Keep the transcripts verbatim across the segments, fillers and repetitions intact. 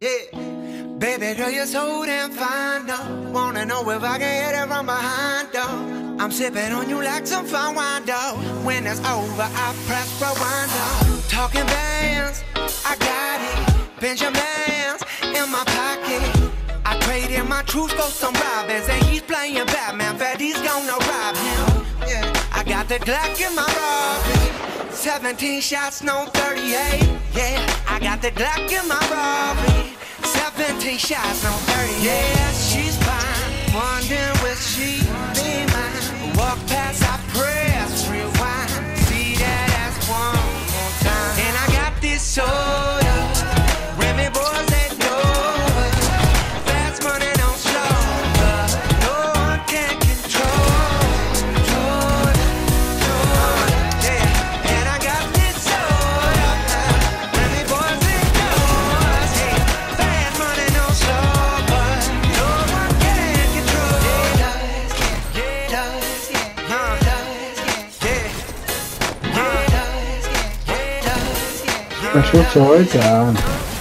Yeah. Baby girl, you're so damn fine, though. Wanna know if I can hit it from behind, though. I'm sipping on you like some fine wine, though. When it's over, I press rewind, though. Talking bands, I got it. Benjamins in my pocket. I traded my truth for some robins, and he's playing Batman, bet he's gonna rob him. Yeah. I got the Glock in my Robin. seventeen shots, no thirty-eight. Yeah, I got the Glock in my Robin. seventeen shots, no thirty-eight. Yeah, she's fine. Wondering will she be mine? Walk past, I press rewind. See that ass one more time. And I got this soda. Remy boys that know us. Fast money don't slow us. No one can control. Control, control. Yeah, and I got this soda. Remy boys that know us. Hey, fast money don't slow us. No one can control. Yeah, it does, yeah, it does, yeah, huh, yeah, yeah, yeah, it does, yeah, it does, yeah. Hvad så tøjet der?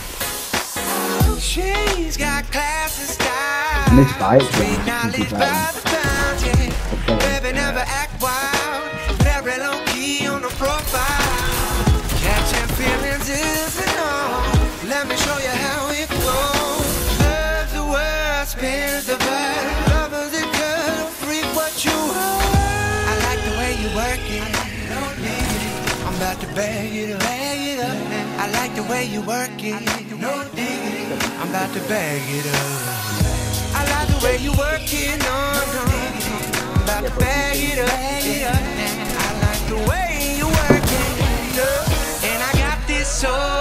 She's got class and style. Han er ikke spejl, så Sweet han knowledge er by the pound, yeah. Baby never act wild. Very low key on the profile. Catching feelings isn't all. Let me show you how it goes. Love the world, spins the bird. Love is a girl, freak what you are. I like the way you work it. I'm about to bag it up. Bag it up. I like the way you work it. No diggity. I'm about to bag it up. I like the way you work it. No, no. I'm about to bag it up. I like the way you work it. And I got this soul.